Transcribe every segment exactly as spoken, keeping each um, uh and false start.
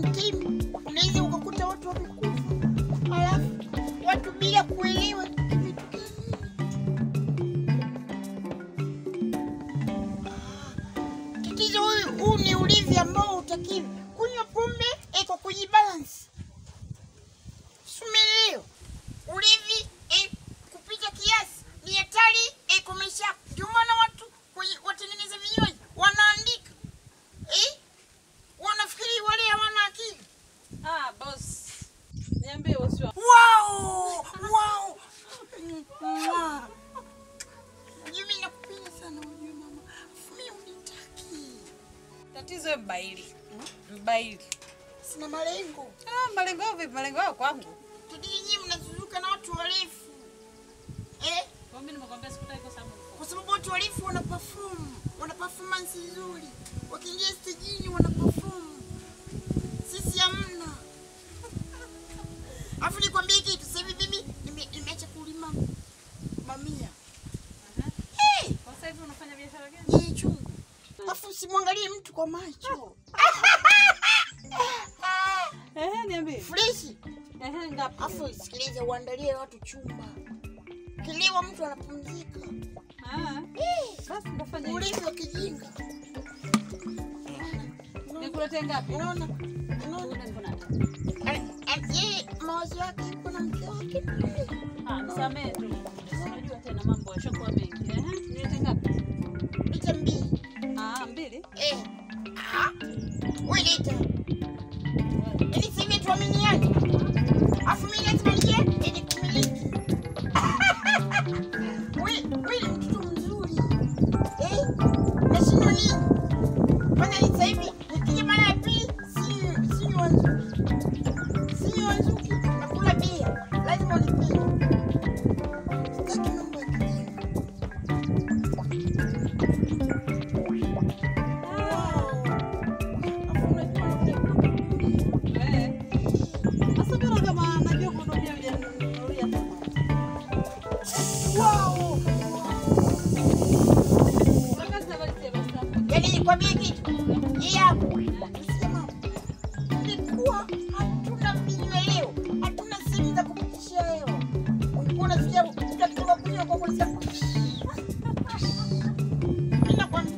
Tim, unaweza ukakuta watu wamekufa. Alafu watu bila kuelewa kimetokea nini. Tatizo huyu huu ni ulevi ambao utakiwi. Kunywa pombe eko kujibalance. Sumeleo. Ulevi e kupita kiasi ni hatari e kumesha. Ndio maana watu watengeneza vinywaji wanaandika. Eh? Wanafikiri wale hawana akili. Ah, boss. Niambie boss wangu. Wow! Wow! Mimi nakupenda sana unajua mama. Mimi unitaki. Tatizo mbaili. Mbaili. Sina malengo. Ah, malengo vipi? Malengo yako kwangu. Tatizo nyinyi mnazunguka na watu warefu. Eh? Kwa mimi nimekwambia sikutaki kwa sababu. Kwa sababu watu warefu wana perform, wana performance nzuri. Wakiingia stage wana perform. Sisi hamna. Afu nikwambie kitu, sasa hivi mimi nimeacha kulima mamia. Aha. Hey! Kwa sasa hivi unafanya biashara gani? Ni chungu. Afu simwangalie mtu kwa macho. Eh, niambie. Fresh. Eh, ngapi? Afu sikiliza, uandalie watu chumba. Kilewa mtu anapumzika. Ah. Eh, basi ndafanya hivyo. Ulevi wa kijinga. Nikuletee ngapi? Unaona? Unaona niko nacho. Yeye mawazo yake yuko na mke wake. Ah, nisamee tu. Unajua tena mambo yashakuwa mengi. Eh, niletee ngapi? Lita mbili. Ah, mbili? Eh. Ah. Wewe lita. Ili sisi tuaminiane. Afu mimi lazima nije ili kumiliki. Wewe, wewe mtoto mzuri. Eh? Na sino nini? Bana sasa hivi nikija mara ya pili si si wanzu. Si wanzu. Nakula bia. Lazima unipende. Sitaki mambo ya kijinga. Nikwambie kitu. Yeye hapo. Unasema nilikuwa hatuna vinyweleo. Hatuna simu za kupitisha hewa. Ulikuwa unasikia kutoka kunywa kwa kusema. Ninakwambia.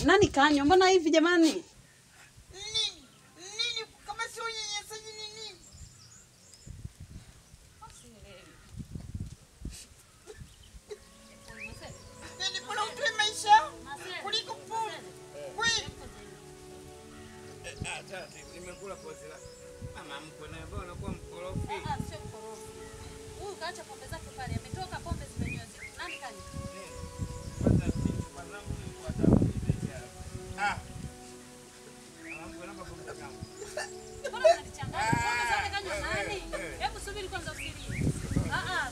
Nani kanywa? Mbona hivi jamani? Nini? Nini kama sio unyanyasaji ni nini? Nini bora utoe maisha kuliko pombe? Kweli? Ah, tata, nimekula pozi la mama mkwe na mbona unakuwa mkorofi? Ah, sio mkorofi. Huyu kaacha pombe zake pale. Ametoka pombe zimenywa zile. Nani kanywa? Kwanza kitu kwanza nilikuwa tafutia. Ah. Mama mkwe namba pombe zangu. Mbona unanichanganya? Pombe zake kanywa nani? Hebu subiri kwanza usilie. Ah ah.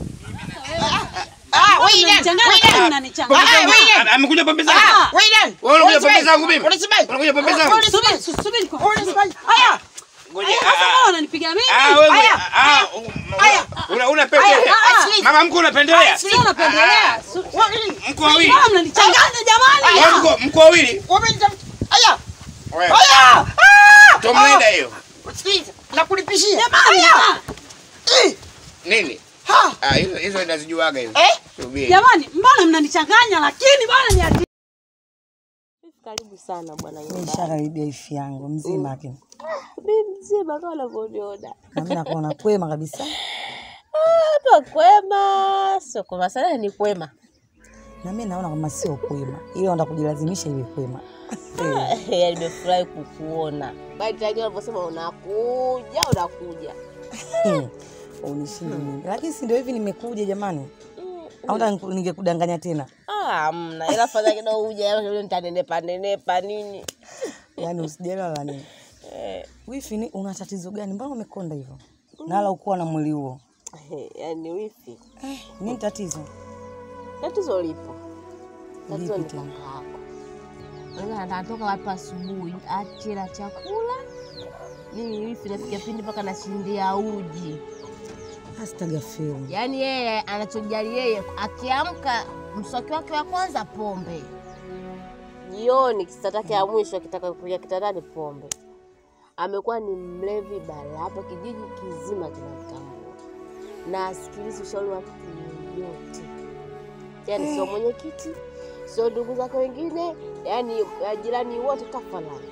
Ah, wewe Unanichanganya, unanichanganya. Amekuja pombe zangu. wewe nani? Wewe unakuja pombe zangu mimi. Unasemaje? Unakuja pombe zangu. Subiri, subiri kwanza. Unasemaje? Haya. Ngoja. Sasa unanipiga mimi? Ah, wewe. Aya. Ah, una unapendelea. Aya. Mama mkwe unapendelea. Sio unapendelea. Mko wawili. Mbona mnanichanganya jamani? Wewe mko mko wawili. Wamenitafuta. Aya. Wewe. Aya. Tomlenda hiyo. Sikiliza, nakulipishia. Jamani. Eh. Nini? Ha. Ah, hizo hizo ndazijuaga hizo. Eh? Subiri. Jamani, mbona mnanichanganya lakini bwana ni ati. Karibu sana bwana Yoda. Nishakaribia ifi yangu mzima lakini. Mimi mzima kama unavyoona. Na mimi nakuona kwema kabisa. Ah, ndo kwema. Sio kwema sana ni kwema. Na mimi naona kama sio kwema. Ile ndo kujilazimisha iwe kwema. Yaani nimefurahi kukuona. Bali tayari unaposema unakuja, unakuja. Unishinde mimi. Lakini si ndio hivi nimekuja jamani. Au ndo ningekudanganya tena. Ah, mna ila fadhali kidogo uje leo nitanenepa nenepa nini. Yaani usijelewa la nini. Eh, Wifi ni una tatizo gani? Mbona umekonda hivyo? Na wala ukuwa na mwili huo. yaani wifi. Eh, nini tatizo? Tatizo lipo. Tatizo ni Lipi tena? kaka yako. Wewe anatoka hapa asubuhi, achira chakula. Mimi wifi nafikia pindi mpaka nashindia uji. Astagfirullah. Yaani yeye anachojali yeye akiamka mswaki wake wa kwanza pombe. Jioni kisatake ya mwisho akitaka kupiga kitandani pombe. Amekuwa ni mlevi bala hapa kijiji kizima kinamtambua. Na asikilize ushauri wa mtu yote. Yaani sio mwenyekiti, sio ndugu zake wengine, yaani jirani wote tafadhali.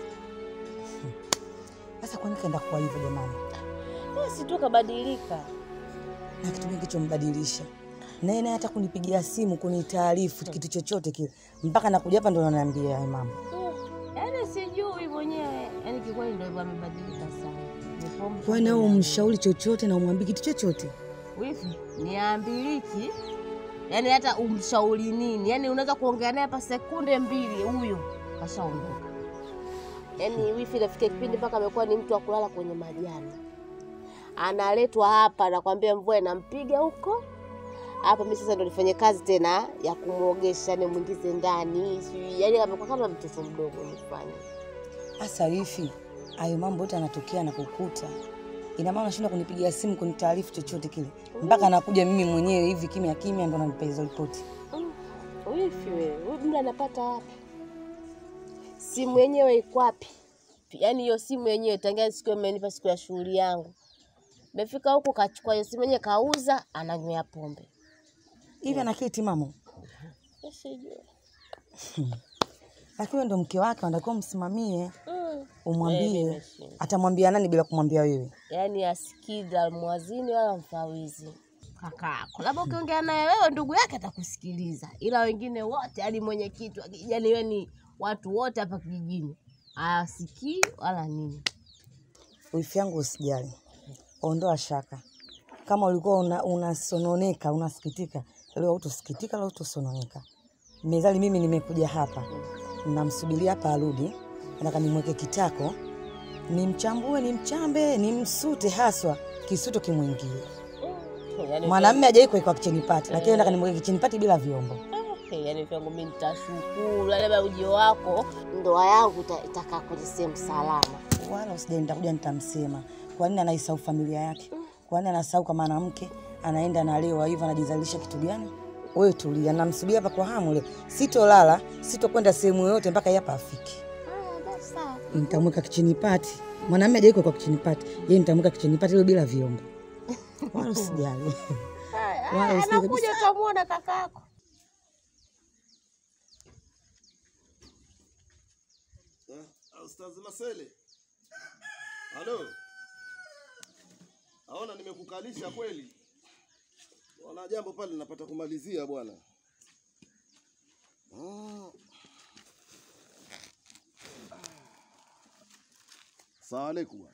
Sasa kwa nini kaenda kwa hivyo jamani? Basi tu kabadilika. Na kitu gani kilichombadilisha? Naye naye hata kunipigia simu kunitaarifu kitu chochote kile. Mpaka nakuja hapa ndo ananiambia hayo mambo. Yaani sijui mwenyewe, yaani kikweli ndio hivyo amebadilika sana. Kwa nini umshauri chochote na umwambie kitu chochote? Wifi, niambiliki. Yaani hata umshauri nini? Yaani unaweza kuongea naye hapa sekunde mbili huyo kashaondoka. Yaani wifi nafikia kipindi mpaka amekuwa ni mtu wa kulala kwenye majani. Analetwa hapa nakwambia mvua inampiga huko. Hapa mimi sasa ndo nifanye kazi tena ya kumuogesha ni muingize ndani. Yaani amekuwa kama mtoto mdogo nifanye. Asa wifi, hayo mambo yote yanatokea na kukuta. Ina maana unashinda kunipigia simu kunitaarifu chochote kile. Mpaka anakuja mimi mwenyewe hivi kimya kimya ndo ananipa hizo ripoti. Wifi wewe, wewe mimi anapata wapi? Simu yenyewe iko wapi? Yaani hiyo simu yenyewe tangia siku imenipa siku ya shughuli yangu. Nimefika huko kachukua hiyo simu yenyewe kauza ananywea pombe. Hivi ana kiti mama? Sijui. Lakini ndo mke wake anatakiwa msimamie. Mm. Umwambie. Atamwambia nani bila kumwambia wewe? Yaani asikidha mwazini wala mfawizi. Kakako. Labda ukiongea naye wewe ndugu yake atakusikiliza. Ila wengine wote hadi mwenyekiti yaani wewe ni watu wote hapa kijijini. Asikii wala nini. Wifi yangu usijali. Ondoa shaka. Kama ulikuwa unasononeka, una unasikitika, leo utosikitika leo utosononeka. Mezali mimi nimekuja hapa. Namsubiria hapa arudi. Nataka nimweke kitako. Nimchambue, nimchambe, nimsute haswa, kisuto kimuingie. Yaani mwanamume hajawahi kuweka kicheni pati, lakini nataka nimweke kicheni pati bila vyombo. Yaani vyangu mimi nitashukuru labda ujio wako ndoa yangu itakaa kwenye sehemu salama. Wala usije nitakuja nitamsema. Kwa nini anaisahau familia yake? Kwa nini anasahau kama mwanamke anaenda na leo hivyo anajizalisha kitu gani? Wewe tulia, namsubiri hapa kwa hamu leo. Sitolala, sitokwenda sehemu yoyote mpaka hapa afike. Ah, basi sawa. Nitamweka kicheni pati. Mwanamume hajawahi kwa kicheni pati. Yeye nitamweka kicheni pati ile bila vyombo. Wala usijali. Wala usijali. Anakuja utamuona kakako. Ustaz Masele. Halo. Naona nimekukalisha kweli. Wana jambo pale napata kumalizia bwana. Oh. Asalamu alaykum.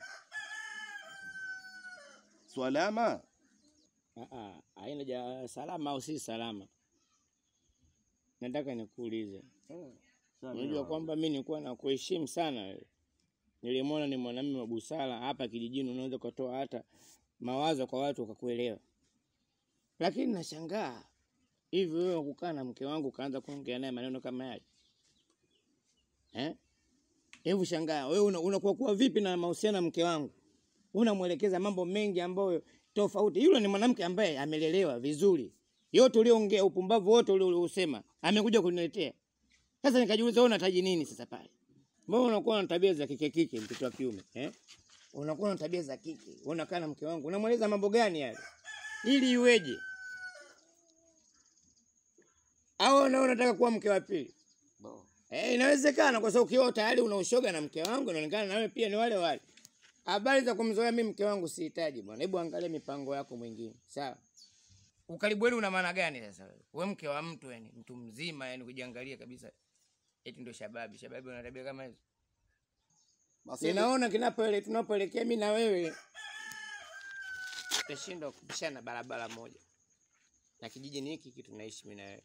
Salama? Ah ah, haina ja salama au si salama. Nataka nikuulize. Unajua kwamba mimi nilikuwa nakuheshimu sana wewe. Nilimwona ni mwanamume wa busara hapa kijijini, unaweza kutoa hata mawazo kwa watu wakakuelewa. Lakini nashangaa hivi wewe kukaa na mke wangu kaanza kuongea naye maneno kama yale. Eh? Hebu shangaa wewe unakuwa kuwa vipi na mahusiano na mke wangu? Unamuelekeza mambo mengi ambayo tofauti. Yule ni mwanamke ambaye amelelewa vizuri. Yote ulioongea upumbavu wote uliosema amekuja kuniletea. Sasa nikajiuliza wewe unataji nini sasa pale? Mbona unakuwa na tabia za kike kike mtoto wa kiume, eh? Unakuwa na tabia za kike. Unakaa na mke wangu, unamweleza mambo gani yale? Ili iweje? Au na unataka kuwa mke wa pili? Bo. Eh, inawezekana kwa sababu ukiwa tayari una ushoga na mke wangu inaonekana na wewe pia ni wale wale. Habari za kumzoea mimi mke wangu sihitaji bwana. Hebu angalia mipango yako mwingine. Sawa? Ukaribu wewe una maana gani sasa wewe? Wewe mke wa mtu yani, mtu mzima yani kujiangalia kabisa. Eti ndio shababi, shababi una tabia kama hizo. Ninaona kinapoele tunapoelekea mimi na wewe tutashindwa kupishana barabara moja. Na kijiji ni hiki kitu tunaishi mimi na wewe.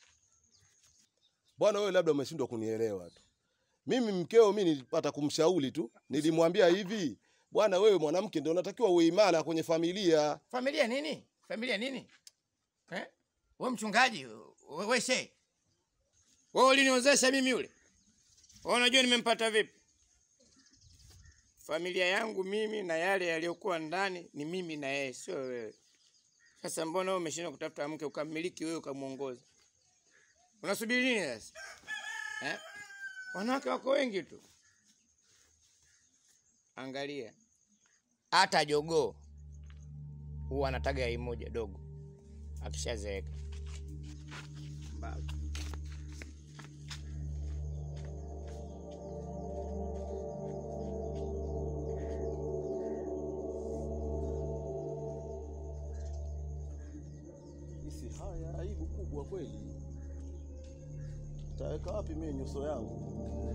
Bwana wewe labda umeshindwa kunielewa tu. Mimi mkeo mimi nilipata kumshauri tu. Nilimwambia hivi, bwana wewe mwanamke ndio unatakiwa uwe imara kwenye familia. Familia nini? Familia nini? Eh? Wewe mchungaji, wewe shehe. Wewe uliniozesha mimi yule. Wewe unajua nimempata vipi? Familia yangu mimi na yale yaliyokuwa ndani ni mimi na yeye, sio wewe. Sasa mbona wewe umeshindwa kutafuta mke ukamiliki wewe ukamuongoza? Unasubiri nini sasa? Eh? Wanawake wako wengi tu. Angalia. Hata jogoo huwa anataga yai moja dogo. Akishazeeka. Mbao. Isi haya aibu kubwa kweli. Taweka wapi mimi nyuso yangu?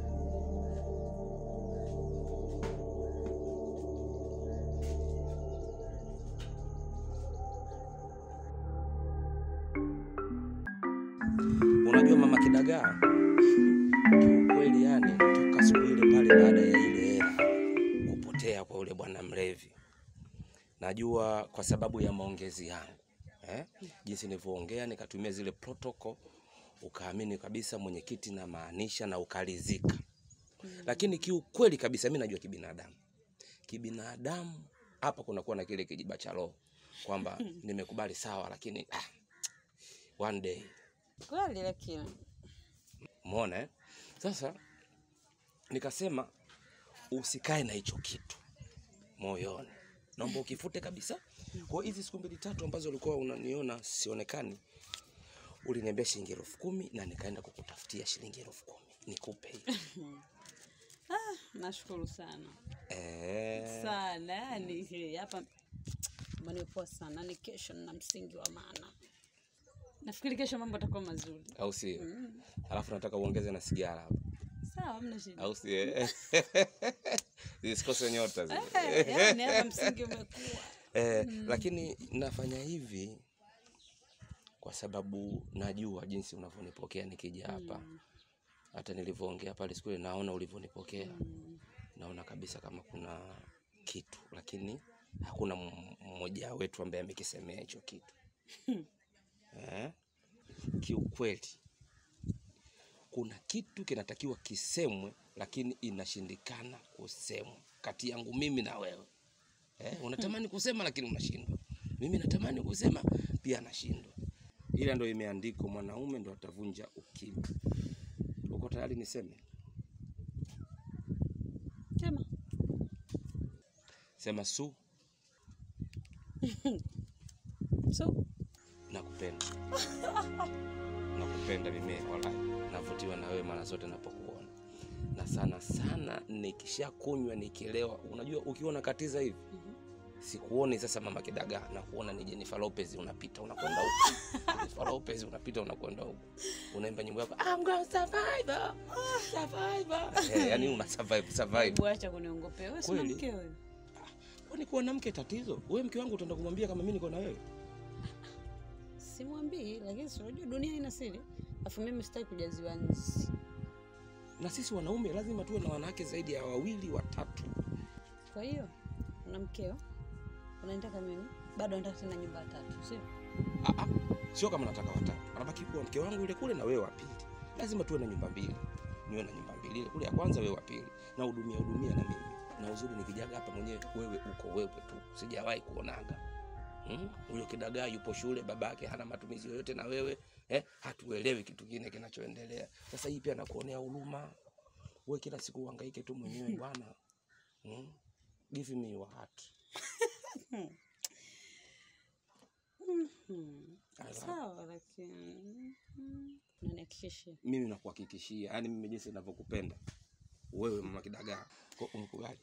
Unajua mama Kidagaa, kweli yani toka siku ile pale baada ya ile hela kupotea kwa ule bwana mlevi. Najua kwa sababu ya maongezi yangu. Eh? Jinsi nilivyoongea nikatumia zile protocol ukaamini kabisa mwenyekiti na maanisha na ukalizika. Mm. Lakini kiukweli kabisa mimi najua kibinadamu. Kibinadamu hapa kuna kuwa na kile kijiba cha roho kwamba nimekubali sawa lakini ah, one day kweli lakini umeona eh? Sasa nikasema usikae na hicho kitu moyoni. Naomba ukifute kabisa. Kwa hizi siku mbili tatu ambazo ulikuwa unaniona sionekani, uliniambia shilingi elfu kumi na nikaenda kukutafutia shilingi elfu kumi. Nikupe hiyo. Ah, nashukuru sana. Eh. Sana yani hapa mnipoa sana ni kesho na msingi wa maana. Nafikiri kesho mambo yatakuwa mazuri. Au sio? Mm. Alafu nataka uongeze na sigara hapa. Sawa, hamna shida. Au sio? Zisikose nyota zile. Eh, yani hapa msingi umekuwa. Eh, mm. Lakini nafanya hivi kwa sababu najua jinsi unavyonipokea nikija hapa. Mm. Hata nilivyoongea pale siku ile naona ulivyonipokea. Mm. Naona kabisa kama kuna kitu lakini hakuna mmoja wetu ambaye amekisemea hicho kitu. Eh? Kiukweli kuna kitu kinatakiwa kisemwe lakini inashindikana kusemwa kati yangu mimi na wewe. Eh, unatamani kusema lakini unashindwa. Mimi natamani kusema pia nashindwa. Ila ndio imeandikwa mwanaume ndio atavunja ukimya. Uko tayari niseme? Sema. Sema su. Su. Nakupenda. Nakupenda mimi wala navutiwa na wewe mara zote ninapokuona. na sana sana nikishakunywa nikielewa. Unajua ukiona katiza hivi sikuoni sasa mama Kidagaa, na kuona ni Jennifer Lopez unapita unakwenda huko. Jennifer Lopez unapita unakwenda huko. Unaimba nyimbo yako I'm gonna survive. Survive. Eh, yani una survive survive. Hebu acha kuniongopea. Wewe si mke wewe. Kwani kuwa na mke tatizo? Wewe mke wangu utaenda kumwambia kama mimi niko na wewe? Simwambii, lakini si unajua dunia ina siri. Afu mimi sitaki kujaziwa nzi. Na sisi wanaume lazima tuwe na wanawake zaidi ya wawili watatu. Kwa hiyo una mkeo? Unanitaka mimi? Bado nataka tena nyumba tatu, sio? Ah ah. Sio kama nataka watatu. Anabaki kuwa mke wangu yule kule na wewe wa pili. Lazima tuwe na nyumba mbili. Niwe na nyumba mbili. Ile kule ya kwanza wewe wa pili. Na hudumia hudumia na mimi. Na uzuri nikijaga hapa mwenyewe wewe uko wewe tu. Sijawahi kuonaga. Hmm? Huyo Kidagaa yupo shule, babake hana matumizi yoyote na wewe, eh, hatuelewi kitu kingine kinachoendelea. Sasa hii pia nakuonea huruma. Wewe kila siku uhangaike tu mwenyewe bwana. Hmm? Give me your heart. Sawa, lakini unanihakikishia. Mimi nakuhakikishia, yani mimi jinsi ninavyokupenda wewe mama Kidagaa, kwa umkubali.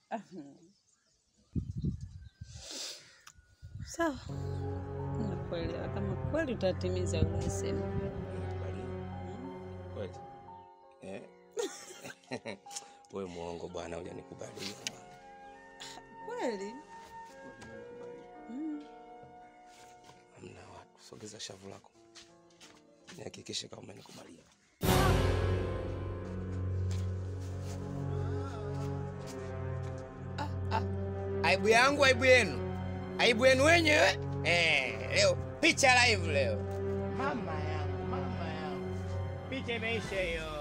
Sawa. Nakuelewa, kama kweli utatimiza ulisema. Kweli. Eh. Wewe muongo bwana, hujanikubali bwana. Kweli? Mm. Hamna watu, sogeza shavu lako. Nihakikishe kama umenikubalia. Ah ah. Aibu yangu aibu yenu. Aibu yenu wenyewe. Eh, leo picha live leo. Mama yangu, mama yangu. Picha imeisha hiyo.